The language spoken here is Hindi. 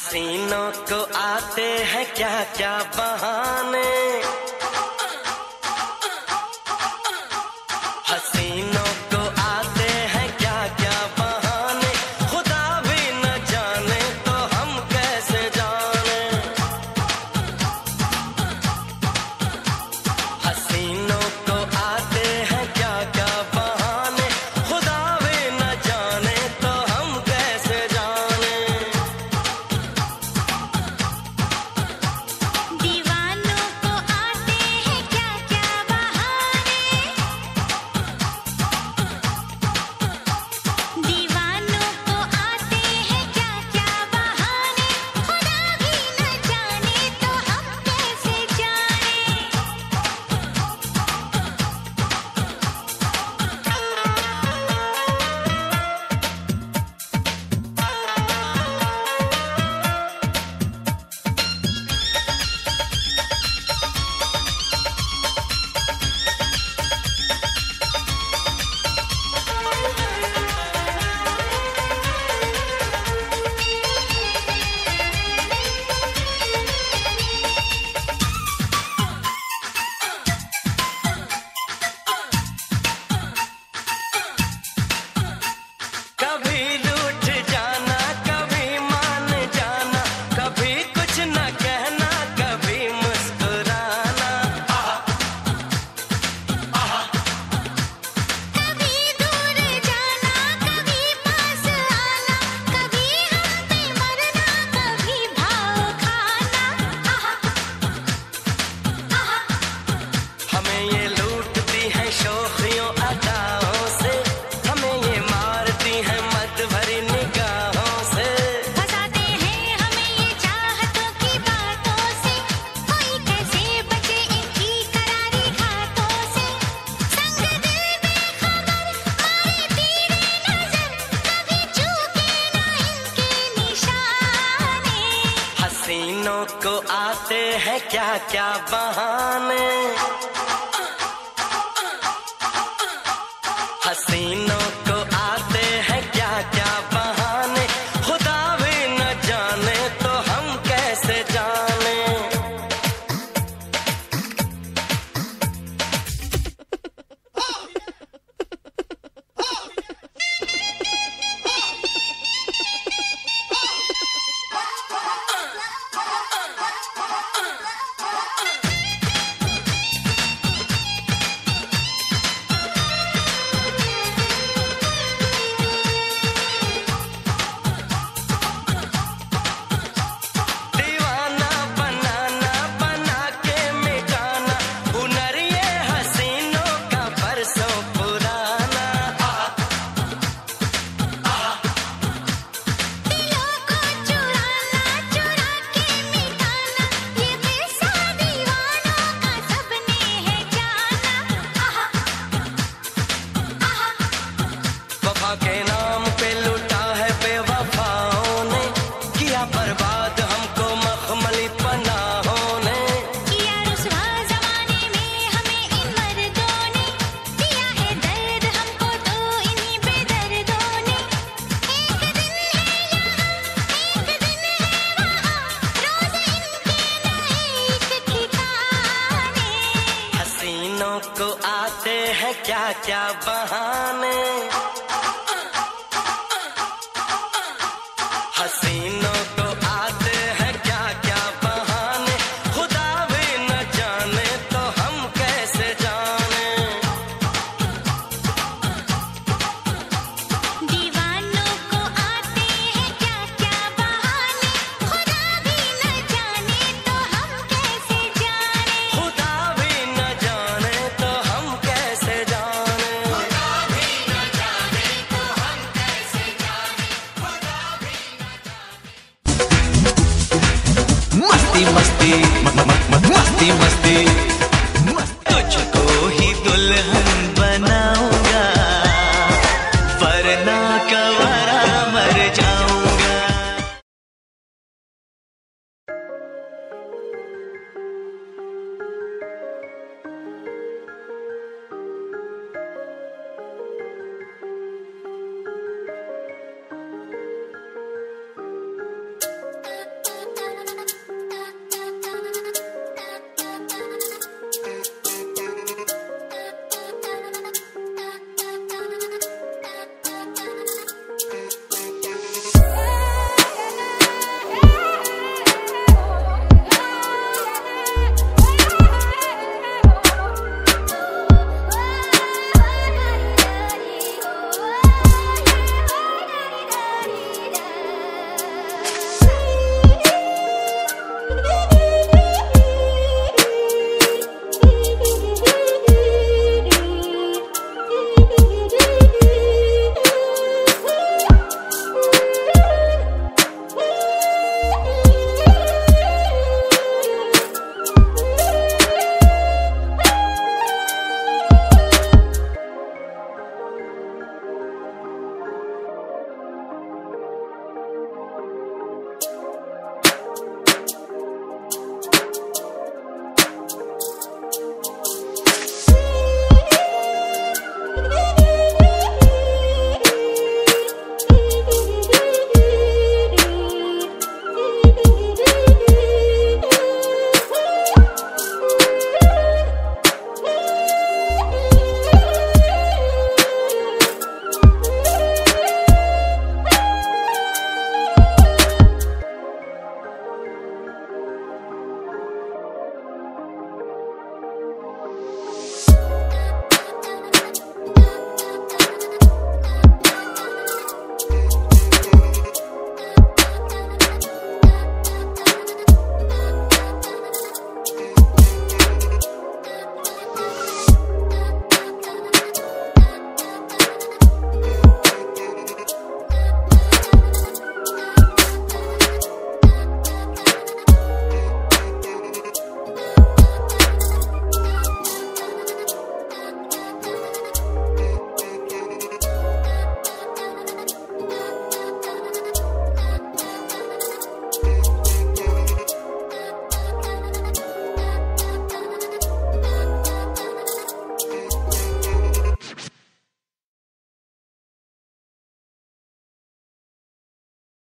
हसीनों को आते हैं क्या क्या बहाने, हसीनों को आते हैं क्या क्या बहाने, खुदा भी न जाने तो हम कैसे जाने। हसीनों को आते हैं क्या क्या बहाने, खुदा भी न जाने तो हम कैसे जाने। दीवानों को आते हैं क्या क्या बहाने, दीवानों को आते हैं क्या क्या बहाने, खुदा भी न जाने तो हम कैसे जाने। कभी रूठ जाना, कभी मान जाना, कभी कुछ न कहना, कभी मुस्कुराना। कभी दूर जाना, कभी पास आना, कभी हम पे मरना, कभी भाव खाना। हमें ये लूटती है शोखियों अदाओं से, हमें ये मारती है मत भरी निगाहों से। फंसाते हैं हमें ये चाहतों की बातों से, कोई कैसे बचे इनकी करारी घातों से। संग दिल बेखबर मारे तीरे नजर, कभी चूके ना इनके निशाने। हसीनों को आते हैं क्या क्या बहाने, हसीनों को आते हैं क्या क्या बहाने, खुदा भी न जाने तो हम कैसे जाने। दीवाना बनाना, बना के मिटाना, हुनर ये हसीनों का बरसों पुराना। दिलों को चुराना, चुरा के मिटाना, ये पेशा दीवानों का सबने है जाना। वफा के नाम पे लूटा है बेवफाओं ने, किया बर्बाद हमको मखमली पनाहों ने। किया रुसवा ज़माने में हमें इन मर्दों ने, दिया है दर्द हमको तो इन्हीं बेदर्दों ने। एक दिन है यहाँ, एक दिन है वहाँ, रोज़ इनके नए एक ठिकाने। हसीनों को आते हैं क्या क्या बहाने, हसीनों को आते हैं क्या क्या बहाने, खुदा भी न जाने तो हम कैसे जाने। दीवानों को आते हैं क्या क्या बहाने, खुदा भी न जाने तो हम कैसे जाने। खुदा भी न जाने तो हम कैसे जाने। मस्ती मस्ती